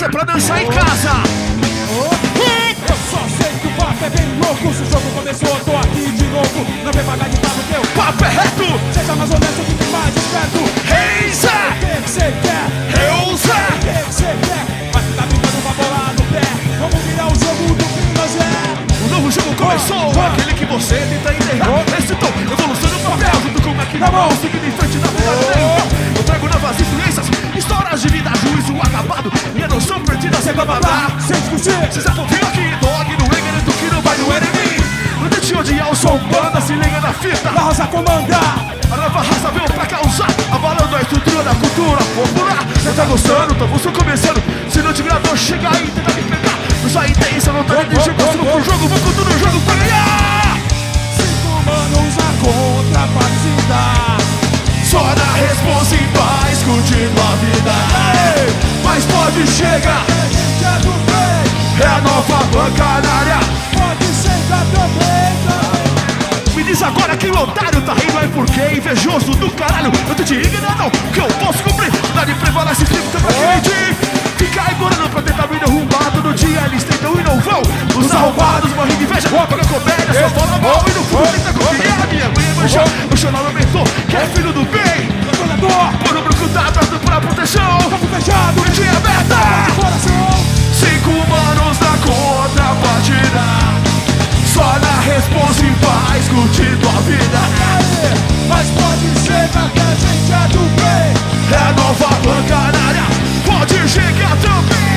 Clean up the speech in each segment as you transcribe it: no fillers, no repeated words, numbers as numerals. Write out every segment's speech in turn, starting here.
é pra dançar em casa. Eu só sei que o papo é bem louco. Se o jogo começou, eu tô aqui de novo. Não vem pagar de papo, teu Papo é reto. seja mais honesto que mais esperto. Hey, Zé! O que cê quer? Eu, Zé! O que cê quer? Vai ficar brincando com a bola no pé. Vamos virar o jogo do Pinozé. O novo jogo começou, aquele que você tenta enterrar. Recitou, evolução no papel, junto com o Mac na mão, seguindo em frente na vida do tempo. Eu trago novas influências, histórias de vida, juízo acabado. Minha noção perdida, sem bababá. Sem discutir. Se desafovinho aqui, dog no Eger, do que não vai no enemy. Não deixe odiar, eu sou banda, se liga na fita. La Rosa comanda. A nova raça veio pra causar, abalando a estrutura da cultura popular. Você tá gostando? Tamo só começando. Se não tiver dor, chega aí, tenta me pegar. Não sai intensa, não tá nem deixando pro jogo. Vou com tudo no jogo pra ganhar. 5 manos na contrapartida. Só na responsa em paz, curtindo a vida. Ei, mas pode chegar, A gente é do bem. é a nova banca na área. Pode sentar também. Me diz agora que o otário tá rindo aí porque é invejoso do caralho. Eu tô te enganando, que eu posso cumprir. Dá de prevalência esse tempo pra mentir. Fica aí morando pra tentar me derrubar. Todo dia eles tentam e não vão. Os arrombados morrem de inveja, paga comédia, só fala mal e no fundo tenta confiar. Minha mãe é manchão, o chão não aumentou, que é filho do bem. Por um branco tá aberto pra proteção. Campo fechado. Mente aberta. Coração. 5 manos na contrapartida. Só na responsa em paz, curtindo a vida. Mas pode chegar que a gente é do bem. É a nova banca na área. Pode chegar também.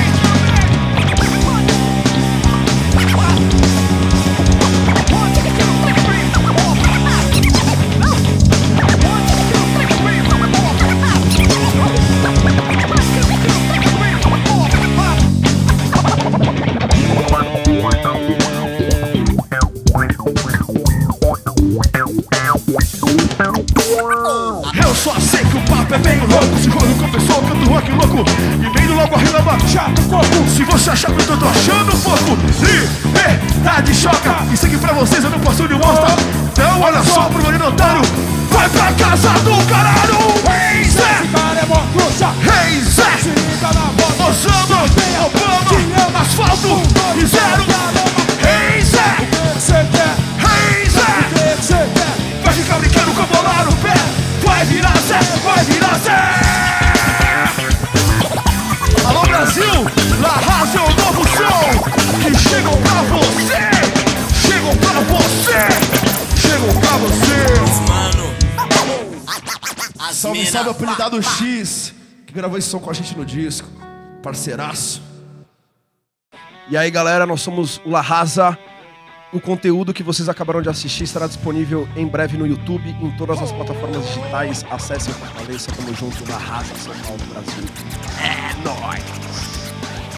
Eu só sei que o papo é meio louco. Se rolo confessou, canto rock louco. E meio logo a rima chato coco. Se você achar que eu tô achando pouco, liberdade choca. E sei que pra vocês eu não posso de mostrar. Então olha só pro menino otário. Vai pra casa do caralho. Hey Zé! Esse cara é mó trouxa. Hey Zé! Se liga na voz. Osama, Obama, asfalto e zero. Hey Zé! O que cê quer? Hey Zé! O que cê quer? Vai ficar brincando com a bola no pé. Vai virar Zé, vai virar Zé. Alô Brasil, La Raza é o novo som. Que chegam pra você. Chegam pra você. Chegam pra você. Mano, Salve, salve, apelidado X, que gravou esse som com a gente no disco. Parceiraço. E aí galera, nós somos o La Raza. O conteúdo que vocês acabaram de assistir estará disponível em breve no YouTube, em todas as plataformas digitais. Acessem, fortaleçam, tamo junto, La Raza, São Paulo, Brasil. É nóis!